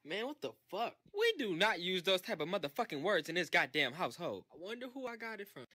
Man, what the fuck? We do not use those type of motherfucking words in this goddamn household. I wonder who I got it from.